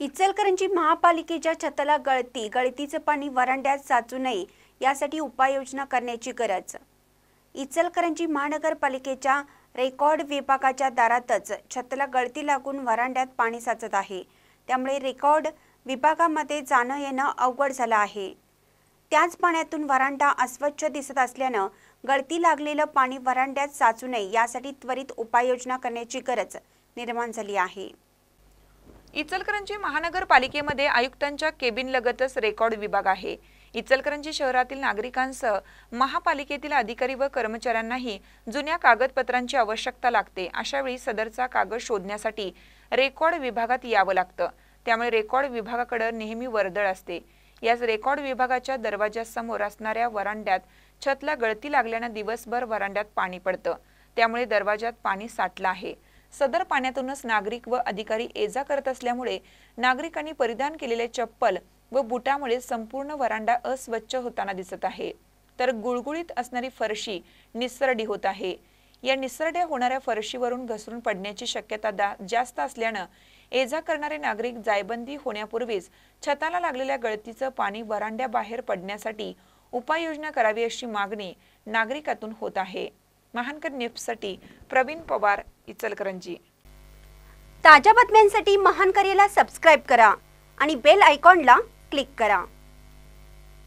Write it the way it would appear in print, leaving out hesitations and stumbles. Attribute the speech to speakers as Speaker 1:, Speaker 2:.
Speaker 1: इचलकरंजी महापालिकेच्या छताला गळतीचं पाणी वरांड्यात साचू नये यासाठी उपाययोजना करण्याची गरज। इचलकरंजी महानगरपालिकेच्या रेकॉर्ड विभागाच्या दारातच छताला गळती लागून वरांड्यात पाणी साचत आहे। त्यामुळे रेकॉर्ड विभागामध्ये जाणं येणं अवघड झालं आहे। त्याच पाण्यातून वरांडा अस्वच्छ दिसत असल्यानं गळती लागलेलं पाणी वरांड्यात साचू नये यासाठी त्वरित उपाययोजना करण्याची गरज निर्माण झाली आहे।
Speaker 2: इचलकरंजी महानगरपालिकेमध्ये आयुक्तांच्या केबिन लगतच रेकॉर्ड विभाग आहे। इचलकरंजी शहरातील नागरिकांसह महापालिकेतील अधिकारी व कर्मचाऱ्यांनाही जुन्या कागदपत्रांची आवश्यकता लागते। अशा वेळी सदरचा कागद शोधण्यासाठी रेकॉर्ड विभागात यावं लागतं। त्यामुळे रेकॉर्ड विभागाकडे नेहमी वर्दळ असते। याच रेकॉर्ड विभागाच्या दरवाजासमोर असणाऱ्या वरांड्यात छतला गळती लागल्याने दिवसभर वरांड्यात पाणी पडतं। त्यामुळे दरवाजात पाणी साठलं आहे। सदर पाण्यातूनच नागरिक व अधिकारी ये-जा करत असल्यामुळे नागरिकांनी परिधान केलेले चप्पल व बुटामुळे संपूर्ण वरांडा अस्वच्छ होताना दिसत आहे। तर गुळगुळीत असणारी फरशी निसरडी होत आहे। या निसरड्या होणाऱ्या फरशीवरून घसरून पडण्याची शक्यता जास्त असल्याने ये-जा करणारे नागरिक जायबंदी होण्यापूर्वीच छताला लागलेल्या गळतीचं पाणी वरांड्याबाहेर पडण्यासाठी उपाययोजना करावी अशी मागणी नागरिकातून होत आहे। महानकर न्यूजसाठी प्रवीण पवार, इचलकरंजी।
Speaker 1: ताज्या बातम्यांसाठी महानकरेला सबस्क्राइब करा आणि बेल आयकॉनला क्लिक करा।